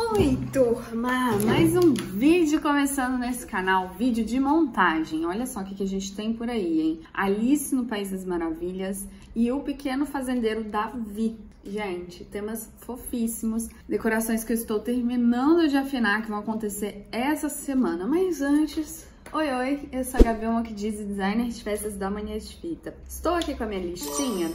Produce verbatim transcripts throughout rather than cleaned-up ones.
Oi, turma! Mais um vídeo começando nesse canal, vídeo de montagem. Olha só o que, que a gente tem por aí, hein? Alice no País das Maravilhas e o Pequeno Fazendeiro Davi. Gente, temas fofíssimos, decorações que eu estou terminando de afinar, que vão acontecer essa semana. Mas antes... Oi, oi! Eu sou a Gabi Mokidiz, designer de festas da Mania de Fita. Estou aqui com a minha listinha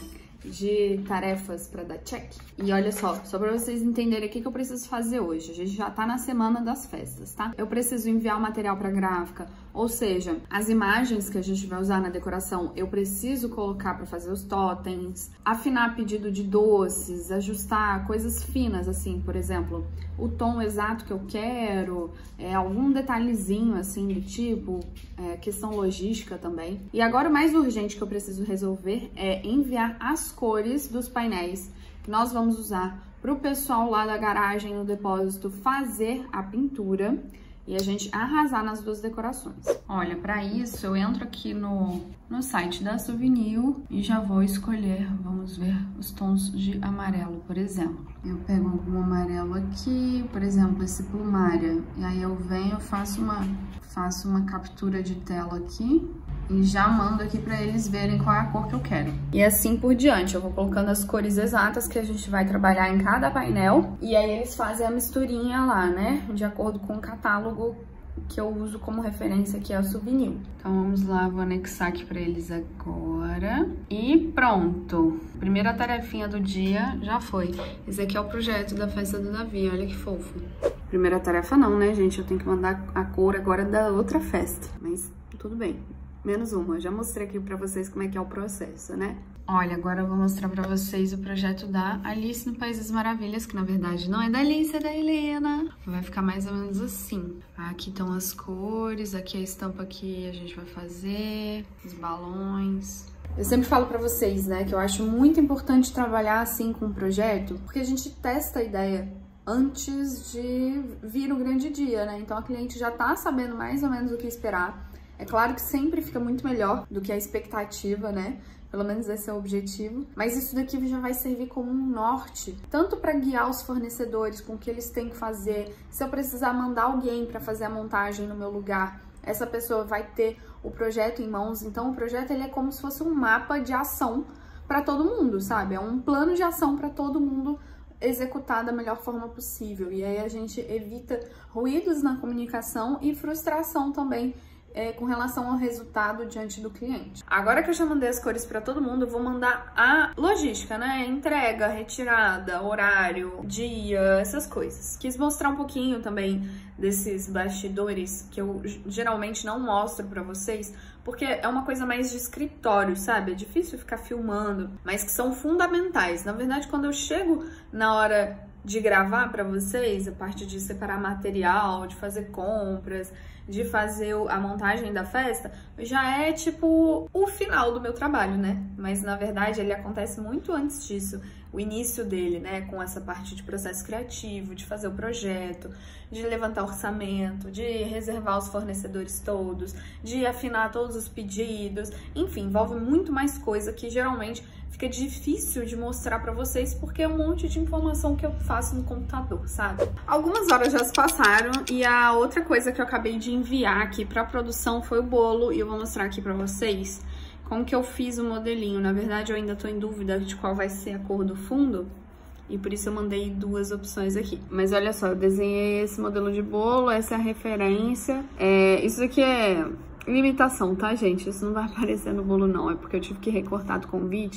de tarefas para dar check. E olha só, só para vocês entenderem o que, que eu preciso fazer hoje. A gente já tá na semana das festas, tá? Eu preciso enviar o material para gráfica, ou seja, as imagens que a gente vai usar na decoração, eu preciso colocar para fazer os totens, afinar pedido de doces, ajustar coisas finas, assim, por exemplo, o tom exato que eu quero, é, algum detalhezinho, assim, do tipo, é, questão logística também. E agora o mais urgente que eu preciso resolver é enviar as cores dos painéis que nós vamos usar para o pessoal lá da garagem, no depósito, fazer a pintura e a gente arrasar nas duas decorações. Olha, para isso eu entro aqui no, no site da Souvenir e já vou escolher, vamos ver, os tons de amarelo, por exemplo. Eu pego algum amarelo aqui, por exemplo, esse plumária, e aí eu venho, faço uma, faço uma captura de tela aqui e já mando aqui pra eles verem qual é a cor que eu quero. E assim por diante, eu vou colocando as cores exatas que a gente vai trabalhar em cada painel. E aí eles fazem a misturinha lá, né? De acordo com o catálogo que eu uso como referência, que é o Souvenir. Então vamos lá, vou anexar aqui pra eles agora. E pronto! Primeira tarefinha do dia já foi. Esse aqui é o projeto da festa do Davi, olha que fofo. Primeira tarefa não, né, gente? Eu tenho que mandar a cor agora da outra festa. Mas tudo bem. Menos uma, eu já mostrei aqui pra vocês como é que é o processo, né? Olha, agora eu vou mostrar pra vocês o projeto da Alice no País das Maravilhas, que na verdade não é da Alice, é da Helena. Vai ficar mais ou menos assim. Aqui estão as cores, aqui a estampa que a gente vai fazer, os balões. Eu sempre falo pra vocês, né, que eu acho muito importante trabalhar assim com o projeto, porque a gente testa a ideia antes de vir o grande dia, né? Então a cliente já tá sabendo mais ou menos o que esperar. É claro que sempre fica muito melhor do que a expectativa, né? Pelo menos esse é o objetivo. Mas isso daqui já vai servir como um norte, tanto para guiar os fornecedores com o que eles têm que fazer. Se eu precisar mandar alguém para fazer a montagem no meu lugar, essa pessoa vai ter o projeto em mãos. Então o projeto ele é como se fosse um mapa de ação para todo mundo, sabe? É um plano de ação para todo mundo executar da melhor forma possível. E aí a gente evita ruídos na comunicação e frustração também, É, com relação ao resultado diante do cliente. Agora que eu já mandei as cores para todo mundo, eu vou mandar a logística, né? Entrega, retirada, horário, dia, essas coisas. Quis mostrar um pouquinho também desses bastidores que eu geralmente não mostro para vocês, porque é uma coisa mais de escritório, sabe? É difícil ficar filmando, mas que são fundamentais. Na verdade, quando eu chego na hora de gravar para vocês, a parte de separar material, de fazer compras, de fazer a montagem da festa, já é tipo o final do meu trabalho, né? Mas na verdade ele acontece muito antes disso, o início dele, né? Com essa parte de processo criativo, de fazer o projeto, de levantar orçamento, de reservar os fornecedores todos, de afinar todos os pedidos, enfim, envolve muito mais coisa que geralmente fica difícil de mostrar pra vocês, porque é um monte de informação que eu faço no computador, sabe? Algumas horas já se passaram e a outra coisa que eu acabei de enviar aqui pra produção foi o bolo, e eu vou mostrar aqui pra vocês como que eu fiz o modelinho. Na verdade, eu ainda tô em dúvida de qual vai ser a cor do fundo, e por isso eu mandei duas opções aqui. Mas olha só, eu desenhei esse modelo de bolo, essa é a referência. É, isso aqui é limitação, tá, gente? Isso não vai aparecer no bolo, não. É porque eu tive que recortar do convite.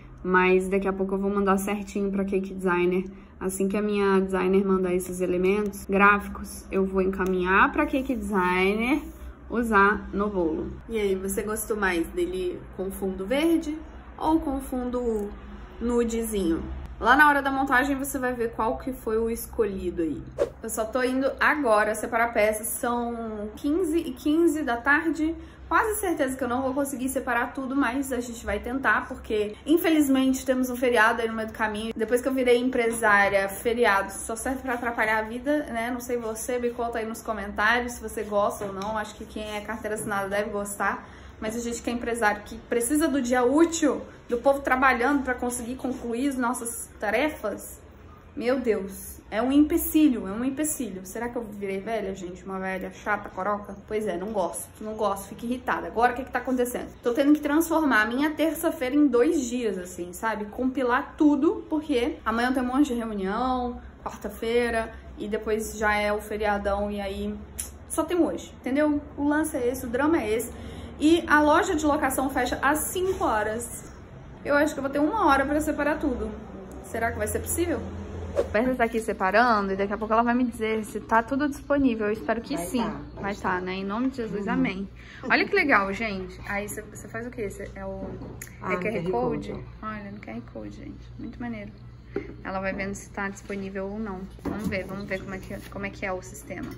Mas daqui a pouco eu vou mandar certinho pra Cake Designer. Assim que a minha designer mandar esses elementos gráficos, eu vou encaminhar pra Cake Designer usar no bolo. E aí, você gostou mais dele com fundo verde ou com fundo nudezinho? Lá na hora da montagem você vai ver qual que foi o escolhido aí. Eu só tô indo agora separar peças, são quinze e quinze da tarde. Quase certeza que eu não vou conseguir separar tudo, mas a gente vai tentar, porque infelizmente temos um feriado aí no meio do caminho. Depois que eu virei empresária, feriado só serve pra atrapalhar a vida, né? Não sei você, me conta aí nos comentários se você gosta ou não. Acho que quem é carteira assinada deve gostar. Mas a gente que é empresário, que precisa do dia útil, do povo trabalhando pra conseguir concluir as nossas tarefas, meu Deus, É um empecilho, é um empecilho. Será que eu virei velha, gente? Uma velha chata, coroca? Pois é, não gosto, não gosto, fico irritada. Agora, o que que tá acontecendo? Tô tendo que transformar a minha terça-feira em dois dias, assim, sabe? Compilar tudo, porque amanhã tem um monte de reunião, quarta-feira, e depois já é o feriadão, e aí só tem hoje, entendeu? O lance é esse, o drama é esse. E a loja de locação fecha às cinco horas. Eu acho que eu vou ter uma hora pra separar tudo. Será que vai ser possível? A Berta tá aqui separando e daqui a pouco ela vai me dizer se tá tudo disponível. Eu espero que vai sim. Tá, vai vai estar, tá, né? Em nome de Jesus, uhum. Amém. Olha que legal, gente. Aí você faz o quê? Cê, é o ah, é Q R Code? Code? Olha, no Q R Code, gente. Muito maneiro. Ela vai vendo se tá disponível ou não. Vamos ver, vamos ver como é que, como é, que é o sistema.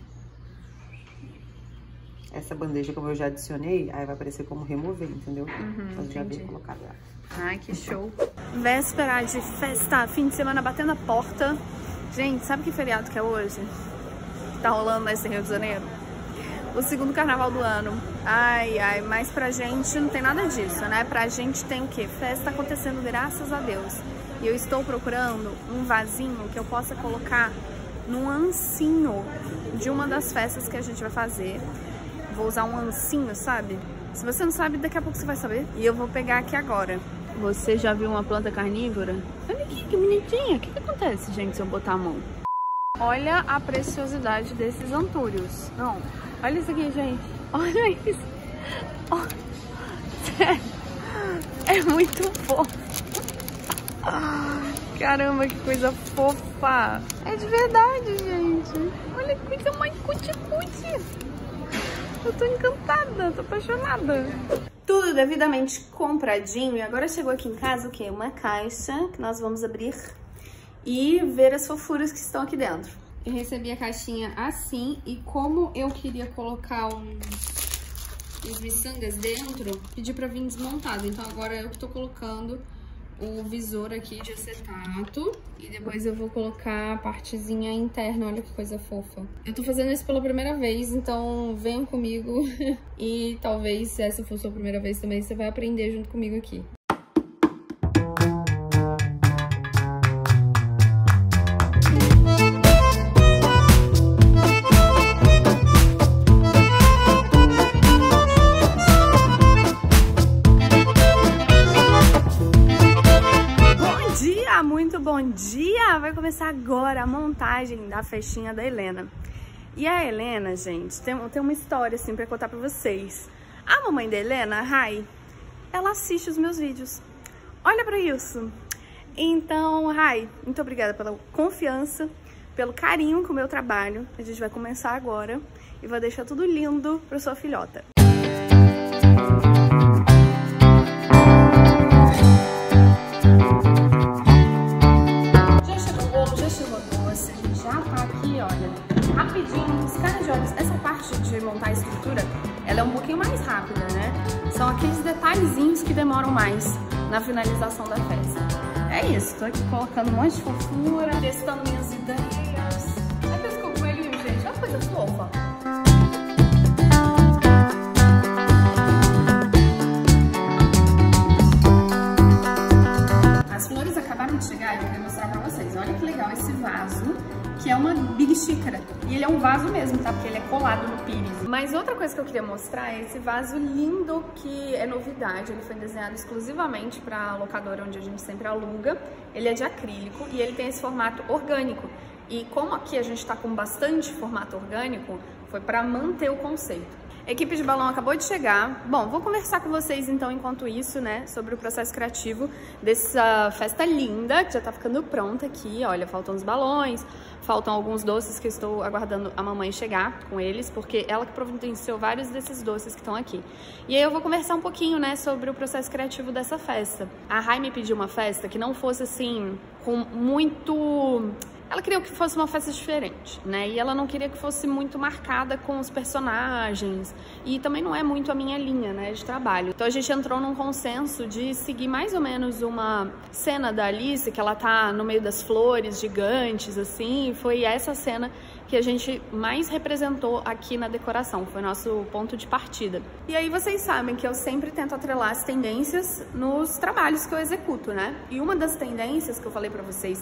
Essa bandeja, como eu já adicionei, aí vai aparecer como remover, entendeu? Uhum, então já veio colocado lá. Ai, que show. Véspera de festa, fim de semana batendo a porta. Gente, sabe que feriado que é hoje? Que tá rolando nesse Rio de Janeiro? O segundo carnaval do ano. Ai, ai, mas pra gente não tem nada disso, né? Pra gente tem o quê? Festa acontecendo, graças a Deus. E eu estou procurando um vasinho que eu possa colocar num ancinho de uma das festas que a gente vai fazer. Vou usar um ancinho, sabe? Se você não sabe, daqui a pouco você vai saber. E eu vou pegar aqui agora. Você já viu uma planta carnívora? Olha aqui, que bonitinha. O que que acontece, gente, se eu botar a mão? Olha a preciosidade desses antúrios. Não, olha isso aqui, gente. Olha isso. Oh, sério. É muito fofo. Caramba, que coisa fofa. É de verdade, gente. Olha que coisa mais cuti-cuti. Eu tô encantada, tô apaixonada. Tudo devidamente compradinho. E agora chegou aqui em casa o quê? Uma caixa que nós vamos abrir e ver as fofuras que estão aqui dentro. Eu recebi a caixinha assim e como eu queria colocar uns, uns miçangas dentro, pedi pra vir desmontado. Então agora eu que tô colocando o visor aqui de acetato e depois eu vou colocar a partezinha interna. Olha que coisa fofa. Eu tô fazendo isso pela primeira vez, então venham comigo e talvez, se essa for sua primeira vez também, você vai aprender junto comigo aqui. Bom dia! Vai começar agora a montagem da festinha da Helena. E a Helena, gente, tem, tem uma história assim pra contar pra vocês. A mamãe da Helena, a Rai, ela assiste os meus vídeos. Olha pra isso! Então, Rai, muito obrigada pela confiança, pelo carinho com o meu trabalho. A gente vai começar agora e vou deixar tudo lindo pra sua filhota. De montar a estrutura, ela é um pouquinho mais rápida, né? São aqueles detalhezinhos que demoram mais na finalização da festa. É isso, tô aqui colocando um monte de fofura, testando minhas ideias. Olha esse cogumelinho, gente, olha que coisa fofa. As flores acabaram de chegar e eu quero mostrar pra vocês. Olha que legal esse vaso, que é uma big xícara. E ele é um vaso mesmo, tá? Porque ele é colado no pires. Mas outra coisa que eu queria mostrar é esse vaso lindo, que é novidade. Ele foi desenhado exclusivamente pra locadora onde a gente sempre aluga. Ele é de acrílico e ele tem esse formato orgânico. E como aqui a gente tá com bastante formato orgânico, foi pra manter o conceito. A equipe de balão acabou de chegar. Bom, vou conversar com vocês então enquanto isso, né, sobre o processo criativo dessa festa linda, que já tá ficando pronta aqui. Olha, faltam os balões, faltam alguns doces que eu estou aguardando a mamãe chegar com eles, porque ela que providenciou vários desses doces que estão aqui. E aí eu vou conversar um pouquinho, né, sobre o processo criativo dessa festa. A Rai me pediu uma festa que não fosse assim, com muito... Ela queria que fosse uma festa diferente, né? E ela não queria que fosse muito marcada com os personagens. E também não é muito a minha linha, né, de trabalho. Então a gente entrou num consenso de seguir mais ou menos uma cena da Alice, que ela tá no meio das flores gigantes, assim. E foi essa cena que a gente mais representou aqui na decoração. Foi nosso ponto de partida. E aí vocês sabem que eu sempre tento atrelar as tendências nos trabalhos que eu executo, né? E uma das tendências que eu falei pra vocês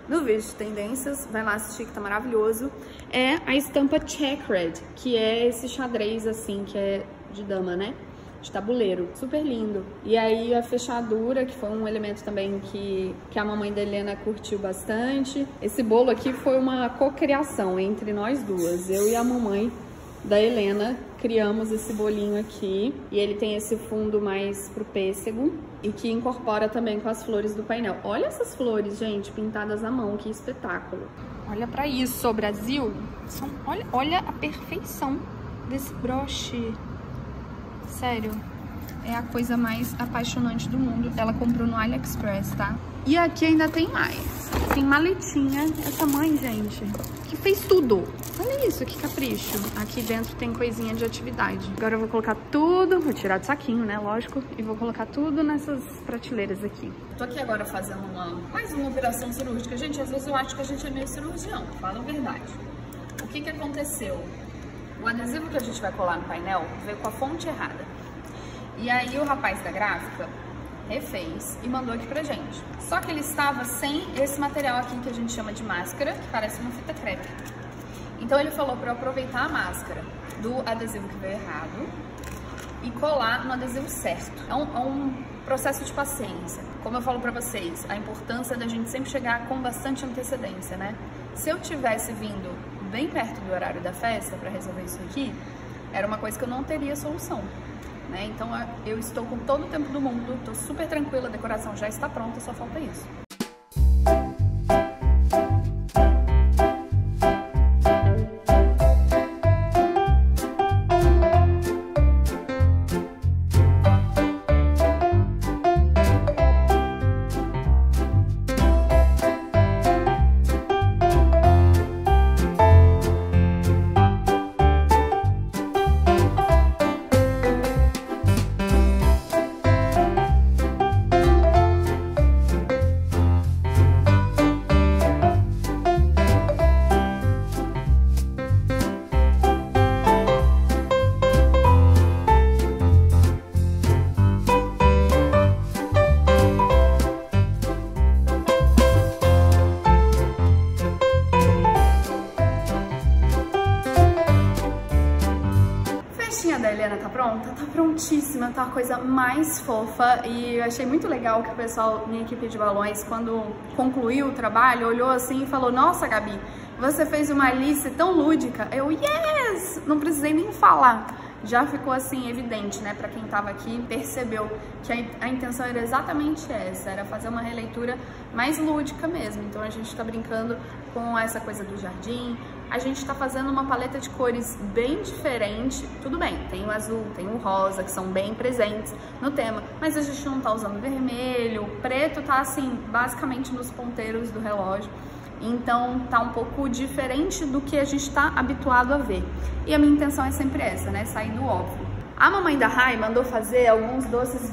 no vídeo de tendências, vai lá assistir que tá maravilhoso, é a estampa Checkered, que é esse xadrez assim, que é de dama, né? De tabuleiro, super lindo. E aí a fechadura, que foi um elemento também que, que a mamãe da Helena curtiu bastante. Esse bolo aqui foi uma cocriação entre nós duas, eu e a mamãe da Helena criamos esse bolinho aqui, e ele tem esse fundo mais pro pêssego e que incorpora também com as flores do painel. Olha essas flores, gente, pintadas à mão, que espetáculo. Olha pra isso, Brasil. São, olha, olha a perfeição desse broche. Sério, é a coisa mais apaixonante do mundo. Ela comprou no AliExpress, tá? E aqui ainda tem mais. Tem maletinha. Essa mãe, gente, que fez tudo. Olha isso, que capricho. Aqui dentro tem coisinha de atividade. Agora eu vou colocar tudo, vou tirar do saquinho, né, lógico, e vou colocar tudo nessas prateleiras aqui. Tô aqui agora fazendo uma, mais uma operação cirúrgica. Gente, às vezes eu acho que a gente é meio cirurgião, fala a verdade. O que que aconteceu? O adesivo que a gente vai colar no painel veio com a fonte errada. E aí o rapaz da gráfica refez e mandou aqui pra gente. Só que ele estava sem esse material aqui que a gente chama de máscara, que parece uma fita crepe. Então ele falou pra eu aproveitar a máscara do adesivo que veio errado e colar no adesivo certo. É um, é um processo de paciência. Como eu falo pra vocês, a importância da gente sempre chegar com bastante antecedência, né? Se eu tivesse vindo bem perto do horário da festa para resolver isso aqui, era uma coisa que eu não teria solução, né? Então eu estou com todo o tempo do mundo, estou super tranquila, a decoração já está pronta, só falta isso. Da Helena tá pronta? Tá prontíssima, tá a coisa mais fofa, e eu achei muito legal que o pessoal, minha equipe de balões, quando concluiu o trabalho, olhou assim e falou: nossa, Gabi, você fez uma Alice tão lúdica. Eu, yes! Não precisei nem falar. Já ficou assim evidente, né, pra quem tava aqui, percebeu que a, a intenção era exatamente essa, era fazer uma releitura mais lúdica mesmo. Então a gente tá brincando com essa coisa do jardim, a gente tá fazendo uma paleta de cores bem diferente. Tudo bem, tem o azul, tem o rosa, que são bem presentes no tema, mas a gente não tá usando vermelho, o preto tá assim, basicamente nos ponteiros do relógio. Então tá um pouco diferente do que a gente tá habituado a ver. E a minha intenção é sempre essa, né? Sair do óbvio. A mamãe da Rai mandou fazer alguns doces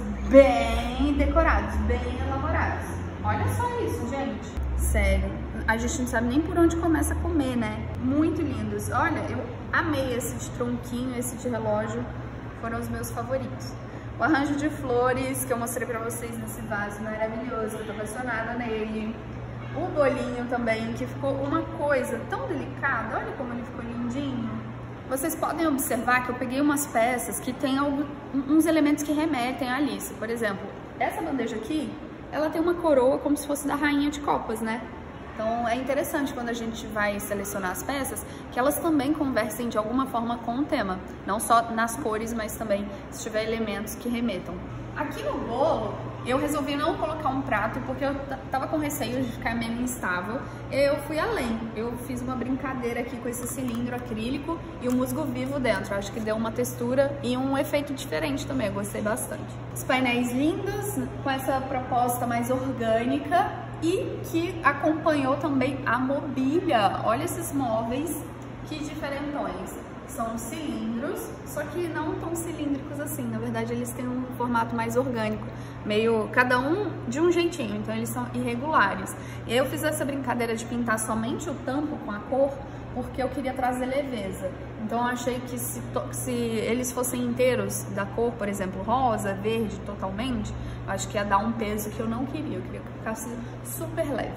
bem decorados, bem elaborados. Olha só isso, gente. Sério, a gente não sabe nem por onde começa a comer, né? Muito lindos. Olha, eu amei esse de tronquinho, esse de relógio. Foram os meus favoritos. O arranjo de flores que eu mostrei pra vocês nesse vaso maravilhoso, eu tô apaixonada nele. O bolinho também, que ficou uma coisa tão delicada, olha como ele ficou lindinho. Vocês podem observar que eu peguei umas peças que tem algo, uns elementos que remetem a Alice. Por exemplo, essa bandeja aqui, ela tem uma coroa como se fosse da rainha de copas, né? Então é interessante quando a gente vai selecionar as peças, que elas também conversem de alguma forma com o tema. Não só nas cores, mas também se tiver elementos que remetam. Aqui no bolo, eu resolvi não colocar um prato porque eu tava com receio de ficar meio instável. Eu fui além, eu fiz uma brincadeira aqui com esse cilindro acrílico e o musgo vivo dentro. Acho que deu uma textura e um efeito diferente também, eu gostei bastante. Os painéis lindos, com essa proposta mais orgânica e que acompanhou também a mobília. Olha esses móveis, que diferentões. São cilindros, só que não tão cilíndricos assim. Na verdade, eles têm um formato mais orgânico, meio cada um de um jeitinho, então eles são irregulares. E eu fiz essa brincadeira de pintar somente o tampo com a cor, porque eu queria trazer leveza. Então eu achei que se, se eles fossem inteiros da cor, por exemplo, rosa, verde, totalmente, eu acho que ia dar um peso que eu não queria. Eu queria que ficasse super leve.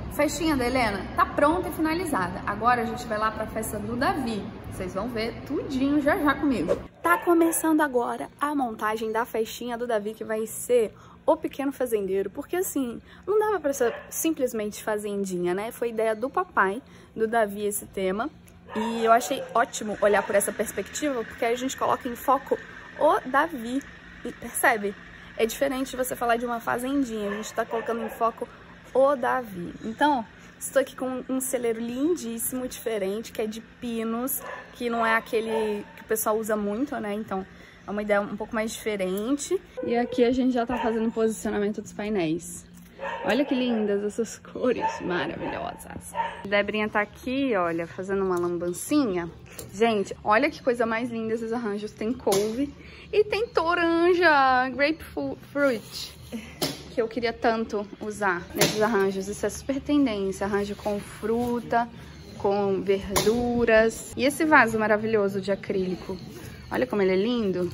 Festinha da Helena tá pronta e finalizada. Agora a gente vai lá pra festa do Davi. Vocês vão ver tudinho já já comigo. Tá começando agora a montagem da festinha do Davi, que vai ser o Pequeno Fazendeiro. Porque assim, não dava pra ser simplesmente fazendinha, né? Foi ideia do papai, do Davi, esse tema. E eu achei ótimo olhar por essa perspectiva, porque aí a gente coloca em foco o Davi. E percebe? É diferente de você falar de uma fazendinha. A gente tá colocando em foco o Davi. Então, estou aqui com um celeiro lindíssimo, diferente, que é de pinos, que não é aquele que o pessoal usa muito, né? Então, é uma ideia um pouco mais diferente. E aqui a gente já tá fazendo o posicionamento dos painéis. Olha que lindas essas cores maravilhosas. A Debrinha tá aqui, olha, fazendo uma lambancinha. Gente, olha que coisa mais linda esses arranjos. Tem couve e tem toranja, grapefruit, que eu queria tanto usar nesses arranjos. Isso é super tendência, arranjo com fruta, com verduras. E esse vaso maravilhoso de acrílico, olha como ele é lindo.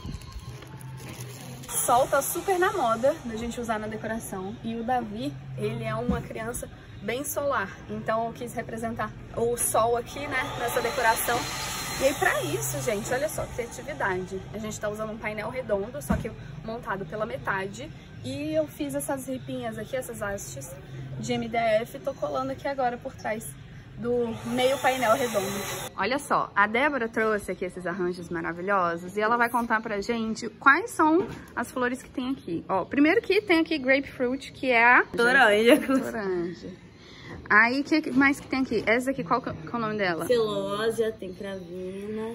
Sol tá super na moda da gente usar na decoração. E o Davi, ele é uma criança bem solar. Então eu quis representar o sol aqui, né, nessa decoração. E aí pra isso, gente, olha só, criatividade. A gente tá usando um painel redondo, só que montado pela metade. E eu fiz essas ripinhas aqui, essas hastes de M D F. Tô colando aqui agora por trás do meio painel redondo. Olha só, a Débora trouxe aqui esses arranjos maravilhosos e ela vai contar pra gente quais são as flores que tem aqui. Ó, primeiro que tem aqui grapefruit, que é a toranja. Toranja. Aí, o que mais que tem aqui? Essa aqui, qual que é o nome dela? Celósia, tem cravina,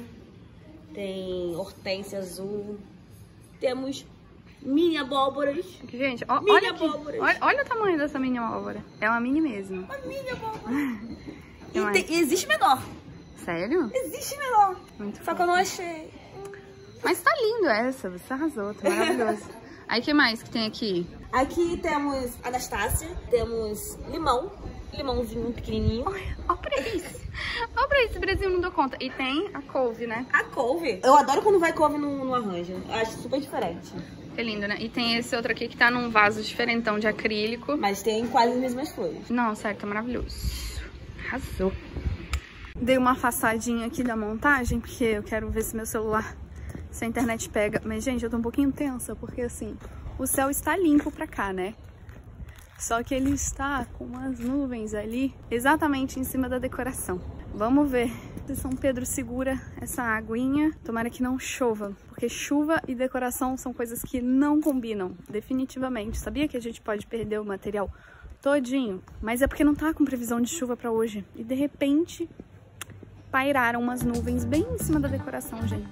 tem hortênsia azul, temos mini abóboras. Gente, ó, mini olha, aqui, abóboras. olha, olha o tamanho dessa mini abóbora. É uma mini mesmo. Uma mini abóbora. E, tem, e existe menor. Sério? Existe menor. Muito Só fofo. que eu não achei. Mas tá lindo essa, você arrasou, tá maravilhoso. Aí, o que mais que tem aqui? Aqui temos Anastácia, temos limão, limãozinho pequenininho. Olha, olha pra isso. Olha pra isso, o Brasil não deu conta. E tem a couve, né? A couve. Eu adoro quando vai couve no, no arranjo. Eu acho super diferente. Que lindo, né? E tem esse outro aqui que tá num vaso diferentão de acrílico. Mas tem quase as mesmas flores. Não, sério, tá maravilhoso. Arrasou. Dei uma afastadinha aqui da montagem, porque eu quero ver se meu celular, se a internet pega. Mas, gente, eu tô um pouquinho tensa, porque assim, o céu está limpo pra cá, né? Só que ele está com umas nuvens ali, exatamente em cima da decoração. Vamos ver se São Pedro segura essa aguinha. Tomara que não chova, porque chuva e decoração são coisas que não combinam, definitivamente. Sabia que a gente pode perder o material todinho? Mas é porque não tá com previsão de chuva pra hoje. E de repente, pairaram umas nuvens bem em cima da decoração, gente.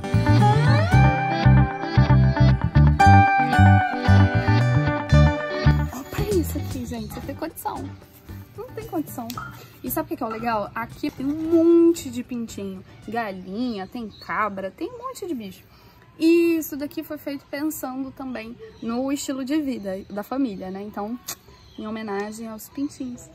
Aqui, gente, você tem condição. Não tem condição. E sabe o que é o legal? Aqui tem um monte de pintinho. Galinha, tem cabra, tem um monte de bicho. E isso daqui foi feito pensando também no estilo de vida da família, né? Então, em homenagem aos pintinhos.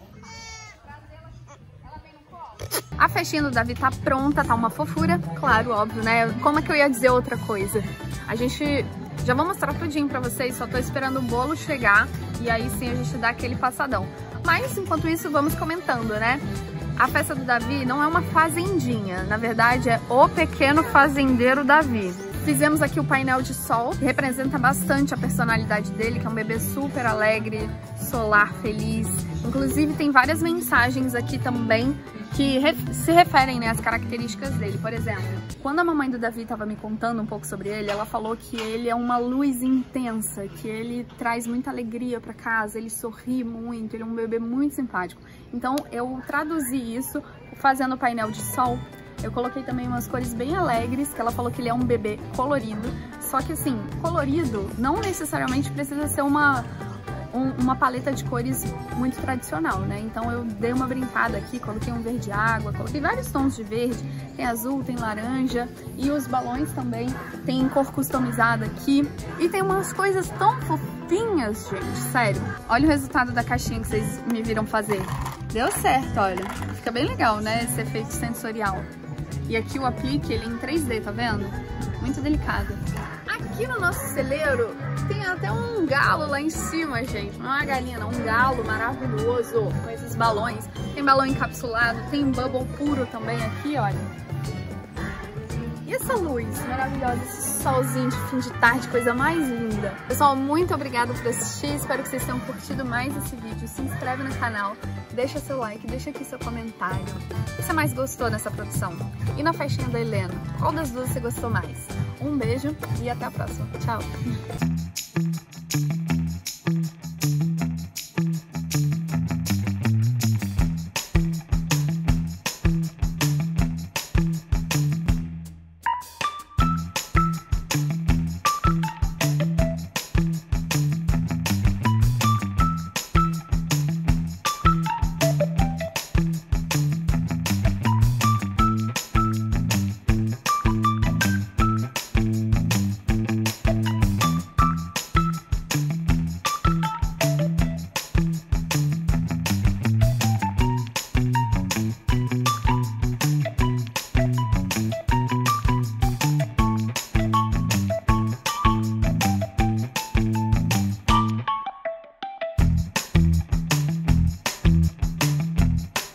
A festinha do Davi tá pronta, tá uma fofura. Claro, óbvio, né? Como é que eu ia dizer outra coisa? A gente... Já vou mostrar tudinho pra vocês, só tô esperando o bolo chegar e aí sim a gente dá aquele passadão. Mas, enquanto isso, vamos comentando, né? A festa do Davi não é uma fazendinha, na verdade é o Pequeno Fazendeiro Davi. Fizemos aqui o painel de sol, que representa bastante a personalidade dele, que é um bebê super alegre, solar, feliz. Inclusive tem várias mensagens aqui também que se referem, né, às características dele. Por exemplo, quando a mamãe do Davi estava me contando um pouco sobre ele, ela falou que ele é uma luz intensa, que ele traz muita alegria para casa, ele sorri muito, ele é um bebê muito simpático. Então eu traduzi isso fazendo o painel de sol. Eu coloquei também umas cores bem alegres, que ela falou que ele é um bebê colorido. Só que assim, colorido não necessariamente precisa ser uma... Um, uma paleta de cores muito tradicional, né? Então eu dei uma brincada aqui, coloquei um verde água, coloquei vários tons de verde, tem azul, tem laranja, e os balões também tem cor customizada aqui. E tem umas coisas tão fofinhas, gente, sério. Olha o resultado da caixinha que vocês me viram fazer. Deu certo, olha. Fica bem legal, né? Esse efeito sensorial. E aqui o aplique, ele é em três D, tá vendo? Muito delicado. Aqui no nosso celeiro tem até um galo lá em cima, gente. Não é uma galinha, não. Um galo maravilhoso com esses balões. Tem balão encapsulado, tem bubble puro também aqui, olha. E essa luz maravilhosa, esse solzinho de fim de tarde, coisa mais linda. Pessoal, muito obrigada por assistir. Espero que vocês tenham curtido mais esse vídeo. Se inscreve no canal, deixa seu like, deixa aqui seu comentário. O que você mais gostou nessa produção? E na festinha da Helena, qual das duas você gostou mais? Um beijo e até a próxima. Tchau!